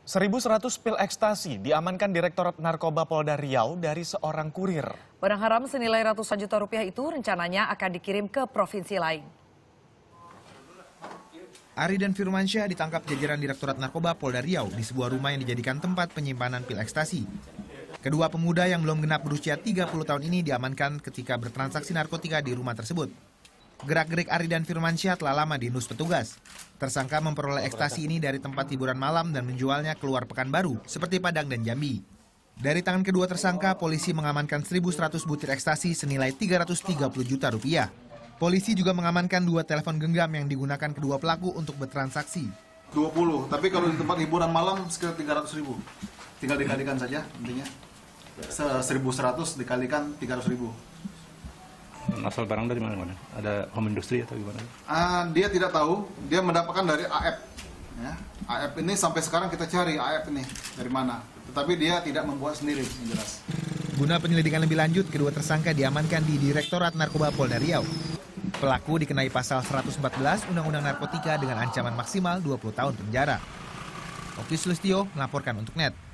1.100 pil ekstasi diamankan Direktorat Narkoba Polda Riau dari seorang kurir. Barang haram senilai ratusan juta rupiah itu rencananya akan dikirim ke provinsi lain. Ari dan Firmansyah ditangkap jajaran Direktorat Narkoba Polda Riau di sebuah rumah yang dijadikan tempat penyimpanan pil ekstasi. Kedua pemuda yang belum genap berusia 30 tahun ini diamankan ketika bertransaksi narkotika di rumah tersebut. Gerak-gerik Ari dan Firmansyah telah lama diindus petugas. Tersangka memperoleh ekstasi ini dari tempat hiburan malam dan menjualnya keluar Pekanbaru, seperti Padang dan Jambi. Dari tangan kedua tersangka, polisi mengamankan 1.100 butir ekstasi senilai 330 juta rupiah. Polisi juga mengamankan 2 telepon genggam yang digunakan kedua pelaku untuk bertransaksi. 20, tapi kalau di tempat hiburan malam sekitar 300.000. Tinggal dikalikan saja intinya. 1.100 dikalikan 300.000. Asal barang dari mana? Ada home industry atau gimana? Dia tidak tahu, dia mendapatkan dari AF. Ya. AF ini sampai sekarang kita cari AF ini dari mana. Tetapi dia tidak membuat sendiri, yang jelas. Guna penyelidikan lebih lanjut, kedua tersangka diamankan di Direktorat Narkoba Polda Riau. Pelaku dikenai pasal 114 Undang-Undang Narkotika dengan ancaman maksimal 20 tahun penjara. Oki Sulistyo melaporkan untuk NET.